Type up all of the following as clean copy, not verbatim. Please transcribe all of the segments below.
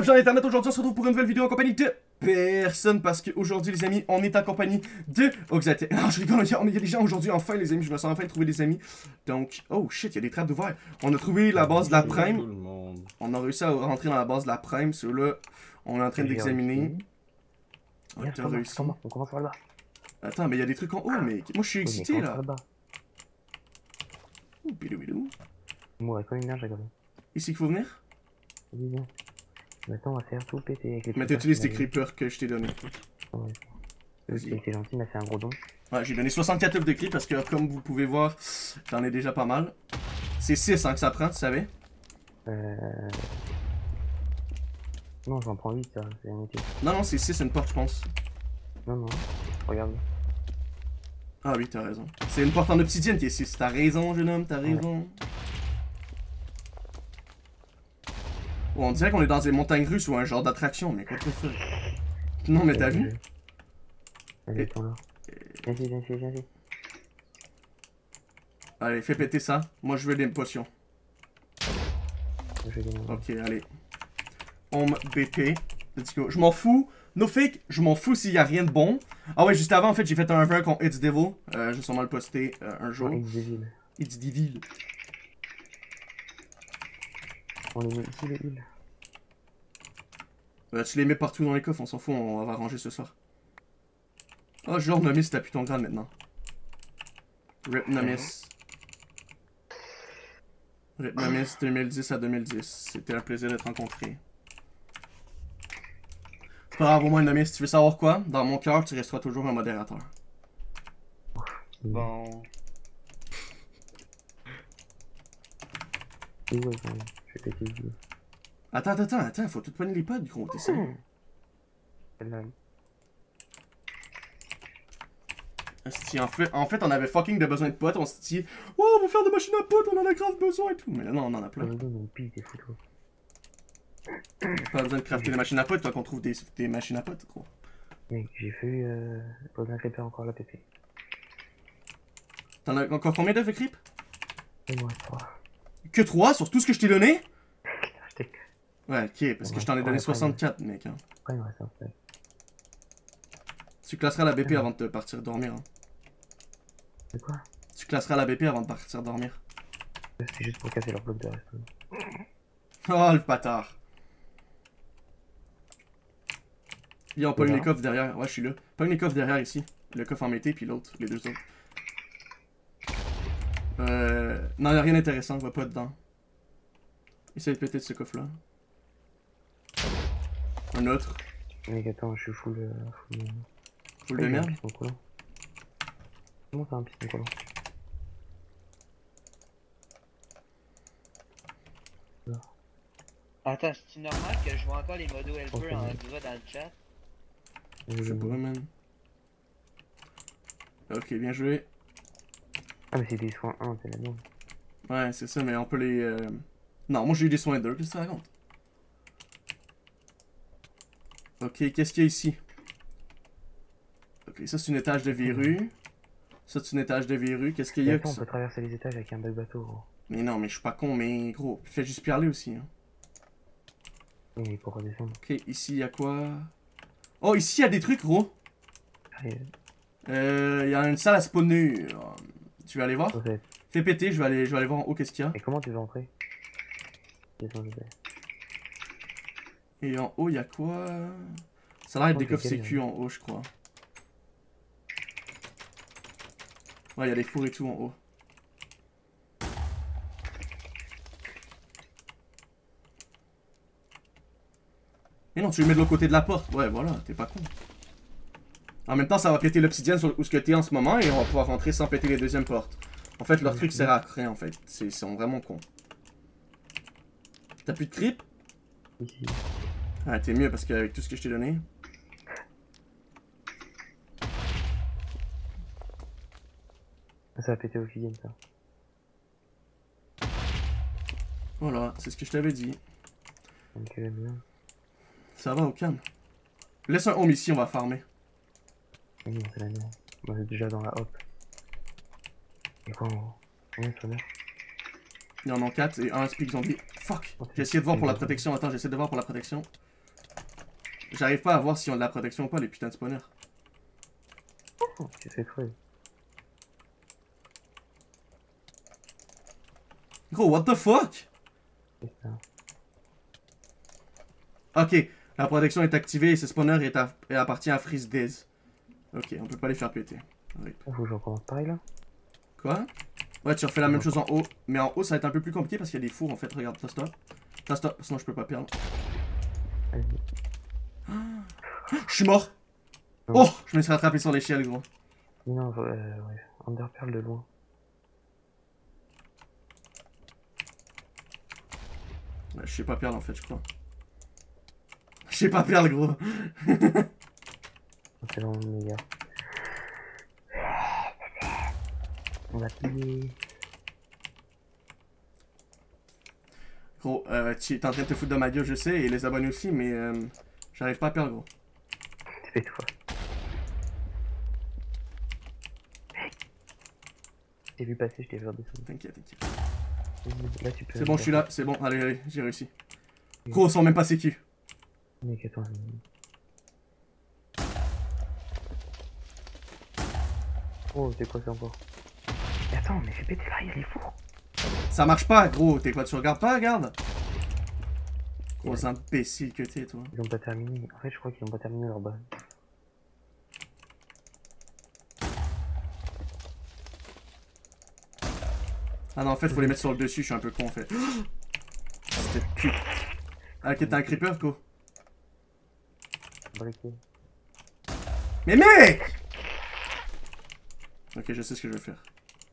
up, gens internet, aujourd'hui on se retrouve pour une nouvelle vidéo en compagnie de personne parce qu'aujourd'hui les amis, on est en compagnie de Oxate. Non, je rigole, il y a des gens aujourd'hui, enfin les amis, je me sens enfin trouver des amis. Donc, oh shit, il y a des trappes d'ouvert. On a trouvé la base de la Prime. On a réussi à rentrer dans la base de la Prime, ceux-là, on est en train d'examiner. Ouais, t'as réussi. On commence par là-bas. Attends, mais il y a des trucs en haut, mais moi je suis excité là. Ouh, bidou bidou. Moi, comme une nage, regarde. Ici qu'il faut venir? Oui, bien. Maintenant, on va faire tout péter avec les. Mais t'utilises des creepers que je t'ai donné. Ouais. C'est gentil, il m'a fait un gros don. Ouais, j'ai donné 64 œufs de creep parce que, comme vous pouvez voir, j'en ai déjà pas mal. C'est 6 hein, que ça prend, tu savais? Non, j'en prends 8, ça, c'est inutile. Non, non, c'est 6 une porte, je pense. Non, non, regarde. Ah oui, t'as raison. C'est une porte en obsidienne qui est 6. T'as raison, jeune homme, t'as raison. Oh, on dirait qu'on est dans des montagnes russes ou un genre d'attraction, mais quoi que ce soit. Non, mais t'as vu? Allez, attends là. Viens. Allez, fais péter ça. Moi, je veux des potions. Ok, allez. Home BP. Let's go. Je m'en fous. No fake, je m'en fous s'il y a rien de bon. Ah ouais, juste avant, en fait, j'ai fait un vin contre It's Devil. Je vais sûrement le poster un jour. It's Devil. It's Devil. On les met ici, les îles. Tu les mets partout dans les coffres, on s'en fout, on va ranger ce soir. Oh, genre Nomis, t'as plus ton grade maintenant. Rip Nomis. Rip Nomis 2010 à 2010. C'était un plaisir de te rencontrer. C'est pas grave, au moins Nomis, tu veux savoir quoi? Dans mon cœur, tu resteras toujours un modérateur. Bon. Ouais, je vais péter ici. Attends, faut tout poigner les pods, gros, t'es sérieux? En fait, on avait fucking de besoin de potes, on s'est dit, oh, on va faire des machines à potes, on en a grave besoin et tout. Mais là, non, on en a plein. Pas besoin de crafter des machines à potes, toi qu'on trouve des machines à potes, gros. Mec, j'ai fait pas un creeper encore la pépé. T'en as encore combien d'œufs de creep? Moi, 3. Que 3 sur tout ce que je t'ai donné? Ouais, ok, parce que je t'en ai donné ouais, 64, mec. Hein. Ouais, ça fait. Tu classeras la BP avant de partir dormir. Hein. C'est quoi? Tu classeras la BP avant de partir dormir. C'est juste pour casser leur bloc de reste. Oh, le bâtard. Viens, on pogne les coffres derrière. Ouais, je suis là. Pogne les coffres derrière ici. Le coffre en mété, puis l'autre, les deux autres. Non, y'a rien d'intéressant, on va pas dedans. Essaye de péter de ce coffre-là. Un autre. Mec, attends, je suis full de merde. Comment t'as un piston collant? Attends, c'est normal que je vois encore les modos helper en gras dans le chat? Je sais pas, man. Ok, bien joué. Ah, mais c'est des soins 1, c'est la merde. Ouais, c'est ça, mais on peut les... Non, moi j'ai eu des soins 2, qu'est-ce que ça raconte? Ok, qu'est-ce qu'il y a ici? Ok, ça c'est une étage de verrue. Ça c'est une étage de verrue. Qu'est-ce qu'il y a? Attends, on peut traverser les étages avec un bug bateau, gros. Mais non, mais je suis pas con, mais gros, fais juste parler aussi. Hein. Oui, mais pour redescendre. Ok, ici il y a quoi? Oh, ici il y a des trucs, gros. Il y a une salle à spawner. Tu veux aller voir? Okay. Fais péter, je vais aller voir en haut qu'est-ce qu'il y a. Et comment tu veux entrer? Descends, je vais. Et en haut, il y a quoi? Ça a l'air d'être des coffres sécu en haut, je crois. Ouais, il y a des fours et tout en haut. Mais non, tu le mets de l'autre côté de la porte. Ouais, voilà, t'es pas con. En même temps, ça va péter l'obsidienne sur où ce que t'es en ce moment et on va pouvoir rentrer sans péter les deuxièmes portes. En fait, leur truc sert à rien, en fait. Ils sont vraiment cons. T'as plus de creep? Ici. Ah, t'es mieux parce qu'avec tout ce que je t'ai donné. Ça va péter l'obsidienne, ça. Voilà, c'est ce que je t'avais dit. Donc, bien. Ça va au calme. Laisse un home ici, on va farmer. Non, c'est la merde. Moi, j'ai déjà dans la hop. Et quoi en haut? Combien ça meurt? Il y en a 4 et un speak zombie. Fuck! J'ai essayé de voir pour la protection. Attends, j'essaie de voir pour la protection. J'arrive pas à voir s'ils ont de la protection ou pas, les putains de spawners. Oh, tu fais creuse. Gros, what the fuck? C'est ça. Ok, la protection est activée et ce spawner appartient à Freeze Days. Ok, on peut pas les faire péter. Oui. Faut que je recommence pareil là. Quoi? Ouais, tu refais la même chose en haut. Mais en haut, ça va être un peu plus compliqué parce qu'il y a des fours en fait. Regarde, t'as stop. T'as stop, sinon je peux pas perdre. Vas-y. Je suis mort! Oh! Je me suis rattrapé sur l'échelle, gros. Non, ouais. Underpearl de loin. Ouais, je sais pas perdre en fait, je crois. Je sais pas perdre, gros. C'est vraiment le meilleur. On va piller. Gros, tu es en train de te foutre de ma gueule, je sais, et les abonnés aussi, mais j'arrive pas à perdre, gros. Tais-toi. Je t'ai vu passer, je t'ai vu redescendre. T'inquiète, t'inquiète. Là, tu peux. C'est bon, je suis là, c'est bon, allez, allez, j'ai réussi. Gros, sans même pas sécu. Mec, attends. Oh, c'est quoi ça encore? Mais attends, mais fais péter là, il est fou. Ça marche pas, gros, t'es quoi, tu regardes pas, regarde. Gros imbécile que t'es, toi. Ils ont pas terminé. En fait, je crois qu'ils ont pas terminé leur base. Ah non, en fait, faut les mettre sur le dessus, je suis un peu con, en fait. C'était pute. Ah, ok, t'as un creeper, go. Briqué. Mais mec! Ok, je sais ce que je vais faire.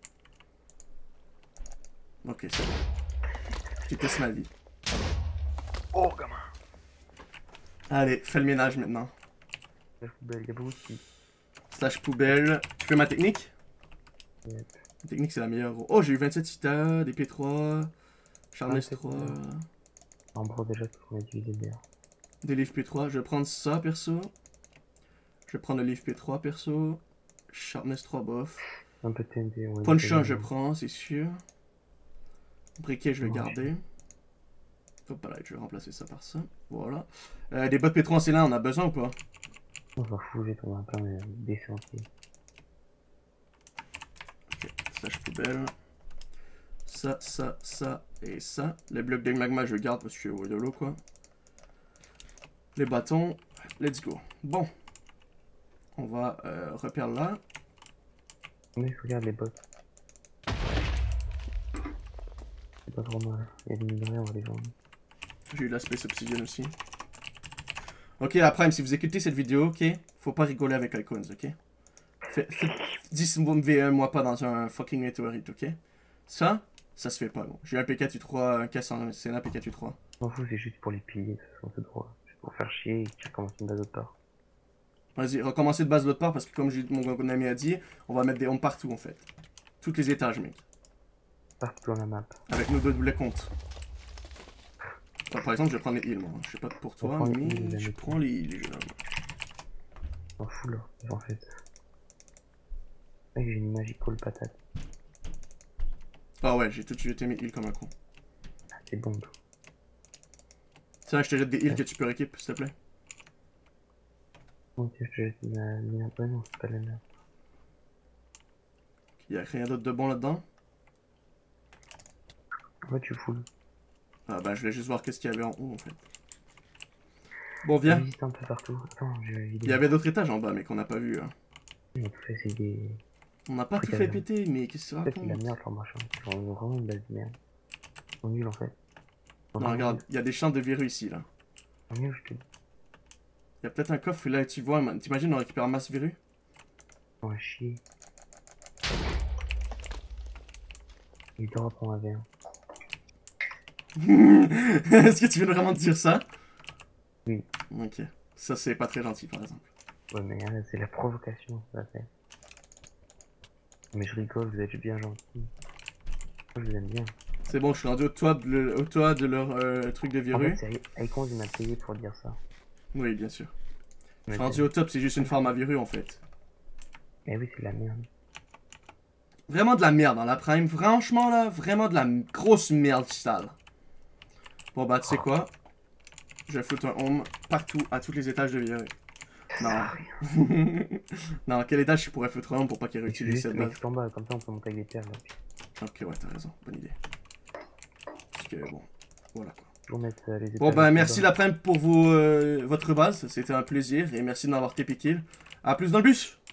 Ok, c'est bon. Je teste ma vie. Oh, gamin. Allez, fais le ménage maintenant. La poubelle, il y a beaucoup de filles. Slash poubelle. Tu fais ma technique? Yep. La technique, c'est la meilleure. Oh, j'ai eu 27 ita, des P3, Charness 3, En gros, déjà, on a utilisé bien. des livres P3. Je vais prendre ça, perso. Je vais prendre le livre P3, perso. Sharpness 3, bof. Un peu de TNT. Ouais, Punch 1, je prends, c'est sûr. Briquet, je vais Ouais. garder. Hop là, je vais remplacer ça par ça. Voilà. Des bottes P3 en C1, on a besoin ou pas? On s'en fout, j'ai tombé un peu, mais baissé entier. Ok, slash poubelle. Ça, ça, ça et ça. Les blocs de magma, je garde parce que ouais, de l'eau quoi. Les bâtons, let's go. Bon. On va repère là. Mais je regarde les bottes. C'est pas trop mal. Il y a des minerais, on va les vendre. J'ai eu l'aspect obsidienne aussi. Ok, après, si vous écoutez cette vidéo, ok, faut pas rigoler avec Icons, ok? Faites 10 V1 moi pas dans un fucking météorite, ok? Ça se fait pas, bon. J'ai un P4U3, un casse c'est un P4U3. M'en fous, c'est juste pour les piller, de toute façon, c'est droit. Juste pour faire chier et qu'ils recommencent une base autre part. Vas-y, recommencer de base de l'autre part parce que comme mon ami a dit, on va mettre des homes partout en fait. Tous les étages, mec. Partout dans la map. Avec nos deux doubles comptes. Enfin, par exemple, je vais prendre les heals, moi. Je sais pas pour toi, prend les mais heals, je les prends les heals, les jeunes hommes. M'en fous là, en fait. Mec, j'ai une magical patate. Ah ouais, j'ai tout de suite jeté mes heals comme un con. Ah, c'est bon tout. Tiens, je te jette des heals que tu peux rééquiper, s'il te plaît. Mon dieu, je te jette la merde. Ouais, non, c'est pas la merde. Y'a rien d'autre de bon là-dedans? Ouais, tu foules. Ah bah, je voulais juste voir qu'est-ce qu'il y avait en haut, en fait. Bon, viens. Visite un peu partout. Attends, Il y avait d'autres étages en bas, mais qu'on n'a pas vu. Hein. On a tout fait, c'est des... On n'a pas tout Truc à fait la- péter, mais qu'est-ce que En tu fait, c'est de la racontes? merde leur machin. Genre, ils ont vraiment une base de merde. Ils sont nuls en fait. Non, regarde, il y a des champs de verrues ici, là. Ils sont nuls, je te dis. Il y a peut-être un coffre, là, tu vois, t'imagines, on récupère un masse verrues? On va chier. Il te reprend un verre. Est-ce que tu veux vraiment te dire ça? Oui. Ok. Ça, c'est pas très gentil, par exemple. Ouais, mais c'est la provocation, ça fait. Mais je rigole, vous êtes bien gentils. Moi, je vous aime bien. C'est bon, je suis rendu au toit de leur truc de En verrues. fait, c'est Icons, il m'a payé pour dire ça. Oui, bien sûr. Je suis Mais rendu au top, c'est juste une farm à verrues, en fait. Mais oui, c'est de la merde. Vraiment de la merde dans la prime. Franchement, là, vraiment de la grosse merde sale. Bon, bah, tu sais quoi? Je vais foutre un home partout, à tous les étages de Villeray. Non. Non, quel étage je pourrais foutre un home pour pas qu'il réutilise Juste cette le base? mec tout en bas, comme ça on peut monter avec des pierres. Là. Ok, ouais, t'as raison, bonne idée. Parce que bon, voilà quoi. Pour mettre les étages. Bon ben merci l'après-midi pour votre base, c'était un plaisir et merci de m'avoir TP kill. A plus dans le bus!